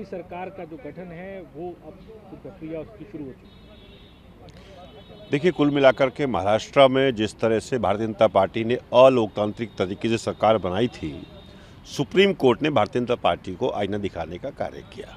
नई सरकार का जो गठन है वो अब प्रक्रिया उसकी शुरू हो चुकी है। देखिए, कुल मिलाकर के महाराष्ट्र में जिस तरह से भारतीय जनता पार्टी ने अलोकतांत्रिक तरीके से सरकार बनाई थी, सुप्रीम कोर्ट ने भारतीय जनता पार्टी को आईना दिखाने का कार्य किया।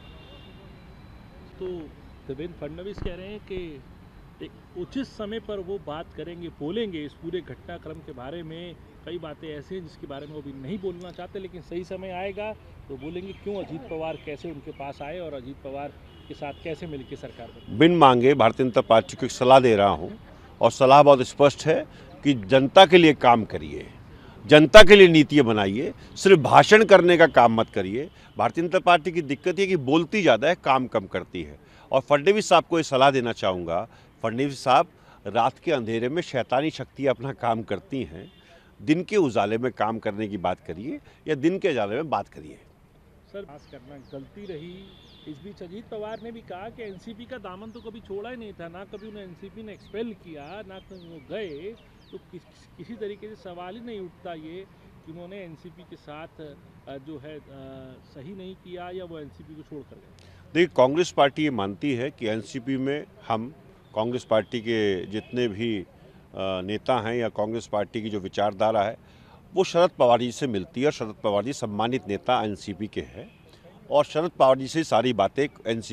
तो देवेंद्र फडणवीस कह रहे हैं कि एक उचित समय पर वो बात करेंगे, बोलेंगे इस पूरे घटनाक्रम के बारे में। कई बातें ऐसी हैं जिसके बारे में वो भी नहीं बोलना चाहते, लेकिन सही समय आएगा तो बोलेंगे क्यों अजीत पवार कैसे उनके पास आए और अजीत पवार के साथ कैसे मिलकर सरकार बनी। बिन मांगे भारतीय जनता पार्टी को एक सलाह दे रहा हूं, और सलाह बहुत स्पष्ट है कि जनता के लिए काम करिए, जनता के लिए नीतियाँ बनाइए, सिर्फ भाषण करने का काम मत करिए। भारतीय जनता पार्टी की दिक्कत ये कि बोलती ज़्यादा है, काम कम करती है। और फडणवीस साहब को ये सलाह देना चाहूँगा, फडणवीस साहब, रात के अंधेरे में शैतानी शक्तियाँ अपना काम करती हैं, दिन के उजाले में काम करने की बात करिए या दिन के उजाले में बात करिए। सर, पास करना गलती रही। इस बीच अजीत पवार ने भी कहा कि एनसीपी का दामन तो कभी छोड़ा ही नहीं था, ना कभी उन्हें एनसीपी ने एक्सपेल किया, ना कभी वो गए, तो किसी तरीके से सवाल ही नहीं उठता ये कि उन्होंने एनसीपी के साथ जो है सही नहीं किया या वो एनसीपी को छोड़ कर गए। देखिए, कांग्रेस पार्टी ये मानती है कि एनसीपी में हम कांग्रेस पार्टी के जितने भी नेता हैं या कांग्रेस पार्टी की जो विचारधारा है वो शरद पवार जी से मिलती है, और शरद पवार जी सम्मानित नेता एनसीपी के हैं, और शरद पवार जी से सारी बातें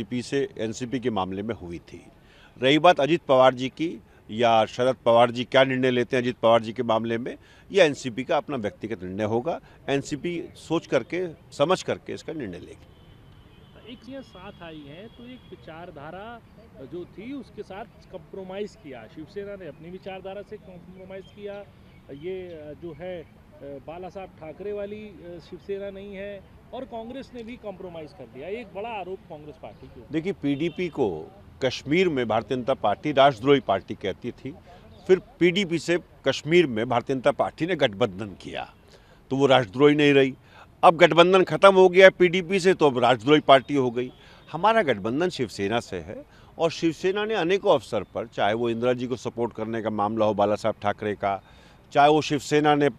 एनसीपी के मामले में हुई थी। रही बात अजीत पवार जी की या शरद पवार जी क्या निर्णय लेते हैं अजीत पवार जी के मामले में, यह एनसीपी का अपना व्यक्तिगत निर्णय होगा। एनसीपी सोच करके समझ करके इसका निर्णय लेगी। एक चीज़ साथ आई है तो एक विचारधारा जो थी उसके साथ कंप्रोमाइज़ किया, शिवसेना ने अपनी विचारधारा से कंप्रोमाइज़ किया। ये जो है बाला साहब ठाकरे वाली शिवसेना नहीं है, और कांग्रेस ने भी कंप्रोमाइज़ कर दिया। एक बड़ा आरोप कांग्रेस पार्टी के ऊपर। देखिए, पीडीपी को कश्मीर में भारतीय जनता पार्टी राष्ट्रद्रोही पार्टी कहती थी, फिर पीडीपी से कश्मीर में भारतीय जनता पार्टी ने गठबंधन किया तो वो राष्ट्रद्रोही नहीं रही। अब गठबंधन खत्म हो गया पीडीपी से, तो अब राष्ट्रद्रोही पार्टी हो गई। हमारा गठबंधन शिवसेना से है, और शिवसेना ने अनेकों अवसर पर, चाहे वो इंदिरा जी को सपोर्ट करने का मामला हो बाला साहब ठाकरे का, चाहे वो शिवसेना ने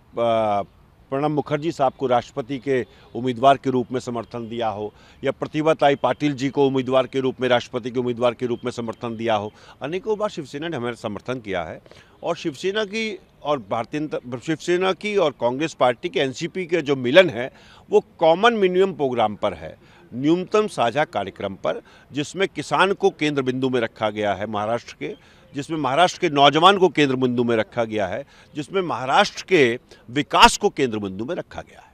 प्रणब मुखर्जी साहब को राष्ट्रपति के उम्मीदवार के रूप में समर्थन दिया हो, या प्रतिभाताई पाटिल जी को उम्मीदवार के रूप में, राष्ट्रपति के उम्मीदवार के रूप में समर्थन दिया हो, अनेकों बार शिवसेना ने हमें समर्थन किया है। और शिवसेना की और कांग्रेस पार्टी के एनसीपी के जो मिलन है वो कॉमन मिनिमम प्रोग्राम पर है, न्यूनतम साझा कार्यक्रम पर, जिसमें किसान को केंद्र बिंदु में रखा गया है महाराष्ट्र के, जिसमें महाराष्ट्र के नौजवान को केंद्र बिंदु में रखा गया है, जिसमें महाराष्ट्र के विकास को केंद्र बिंदु में रखा गया है।